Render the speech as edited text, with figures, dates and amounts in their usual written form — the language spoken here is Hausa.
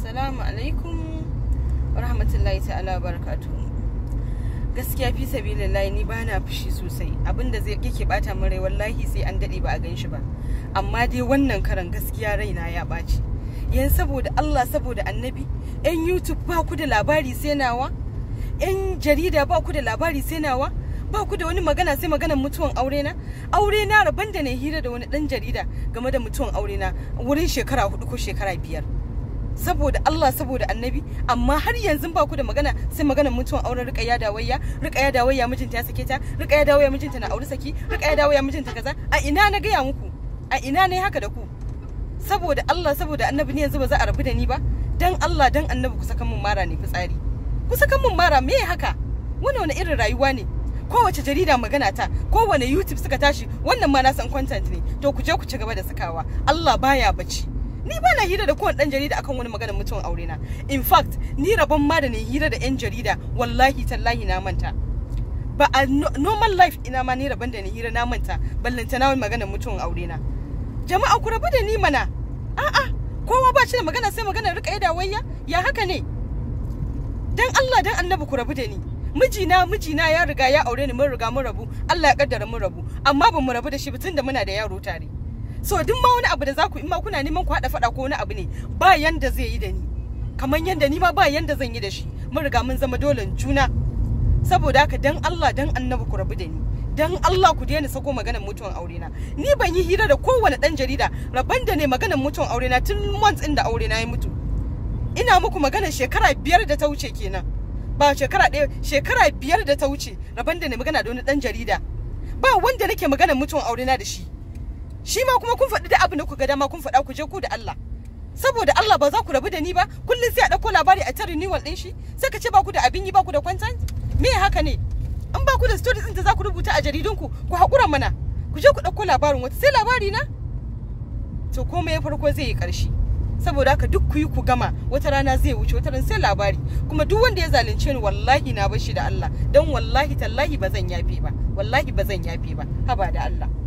Assalamu alaikum wa rahmatullahi ta'ala barakatuhu. Gaskiya fi sabilillahi ni bana fushi sosai. Abinda zai yake bata min rai wallahi sai an dade ba a ganshi ba. Amma dai wannan karan gaskiya raina ya baci. Yan saboda Allah saboda Annabi, yan YouTube ba ku da labari sai nawa? Yan jarida ba ku da labari sai nawa? Ba ku da wani magana sai maganar mutuwan aure na? Aure na rabon da ne hira da wani dan jarida game da mutuwan aure na wurin shekara 4 ko shekara 5. Saboda Allah saboda Annabi, amma har yanzu ba ku da magana sai maganar mutuwan auren Rukayya Dawayya mijinta ya sake ta, Rukayya Dawayya mijinta na aure saki, Rukayya Dawayya mijinta kaza. A ina na gaya muku? A ina ne haka da ku? Saboda Allah saboda Annabi ne yanzu ba za a rabu da ni ba? Dan Allah dan Annabi ku saka min mara ne fitsari. Ku saka min mara me haka? Wani irin rayuwa ne? Kowace jarida magana ta, kowane YouTube suka tashi, wannan ma na san content ne. To ku je ku ci gaba da sakawa. Allah baya bacci. Ni ba na hira da kowane dan jarida akan wani maganar mutuwan aure na. In fact, ni rabon ma da ne hira da yan jarida, wallahi tallahi na manta. Ba a normal life ina ma ni rabon da ne hira na manta, ballanta na wani maganar mutuwan aure na. Jama'a ku rabu da ni mana. A'a, kowa ba shi da magana sai maganar Rukayya Dawayya? Ya haka ne? Dan Allah dan Annabi ku rabu da ni. Mijina ya riga ya aure ni, mun riga mun rabu. Allah ya kaddara mun rabu, amma ba mu rabu da shi ba tunda muna da yaro tare. So duk ma wani abu da za ku in ma kuna neman ku hada fada ko wani abu ne, ba yanda zai yi da ni kamar yanda ni ma ba yanda zan yi da shi. Mun riga mun zama dolen juna. Saboda haka dan Allah dan Annabi ku rabu da ni. Dan Allah ku daina sako maganar mutuwan aure na. Ni ban yi hira da kowane dan jarida rabban da ne maganar mutuwan aure na tun months din da aure na ya mutu. Ina muku maganar shekara 5 da ta wuce kenan. Ba shekara 1, shekara 5 da ta wuce rabban da ne magana da wani dan jarida. Ba wanda nake maganar mutuwan aure na da shi. Shi ma kuma kun faɗi da abin da ku ga dama kun faɗa ku je ku da Allah. Saboda Allah ba za ku rabu da ni ba, kullum sai a ɗauko labari a ta renewal ɗin shi, sai ka ce ba ku da abin yi ba ku da content? Me haka ne? In ba ku da stories ɗin da za ku rubuta a jaridunku, ku haƙura mana. Ku je ku ɗauko labarin wata sai labari na? To komai ya farko zai yi ƙarshe. Saboda haka duk ku yi ku gama, wata rana zai wuce, wata rana sai labari. Kuma duk wanda ya zalunce ni wallahi na bar shi da Allah, dan wallahi tallahi ba zan yafe ba. Wallahi ba zan yafe ba. Haba da Allah.